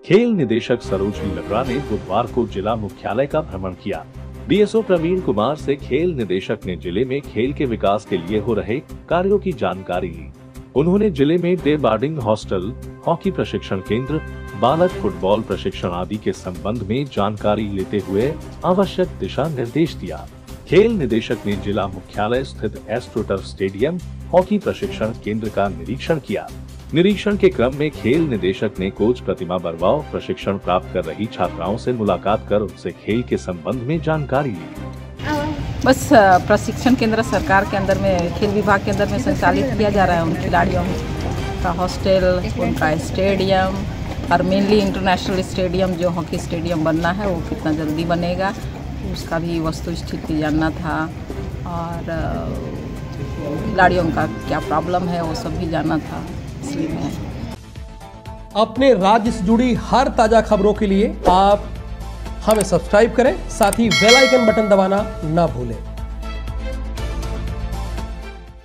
खेल निदेशक सरोजनी लकड़ा ने बुधवार को जिला मुख्यालय का भ्रमण किया। बीएसओ प्रवीण कुमार से खेल निदेशक ने जिले में खेल के विकास के लिए हो रहे कार्यों की जानकारी ली। उन्होंने जिले में डे बोर्डिंग हॉस्टल, हॉकी प्रशिक्षण केंद्र, बालक फुटबॉल प्रशिक्षण आदि के संबंध में जानकारी लेते हुए आवश्यक दिशा निर्देश दिया। खेल निदेशक ने जिला मुख्यालय स्थित एस्ट्रोटर्फ स्टेडियम, हॉकी प्रशिक्षण केंद्र का निरीक्षण किया। निरीक्षण के क्रम में खेल निदेशक ने कोच प्रतिमा बरवा प्रशिक्षण प्राप्त कर रही छात्राओं से मुलाकात कर उनसे खेल के संबंध में जानकारी ली। बस प्रशिक्षण केंद्र सरकार के अंदर में, खेल विभाग के अंदर में संचालित किया जा रहा है। उन खिलाड़ियों का हॉस्टल, उनका स्टेडियम और मेनली इंटरनेशनल स्टेडियम जो हॉकी स्टेडियम बनना है वो कितना जल्दी बनेगा, उसका भी वस्तु स्थिति जानना था और खिलाड़ियों का क्या प्रॉब्लम है वो सब भी जानना था। इसलिए अपने राज्य से जुड़ी हर ताजा खबरों के लिए आप हमें सब्सक्राइब करें, साथ ही बेल आइकन बटन दबाना ना भूलें।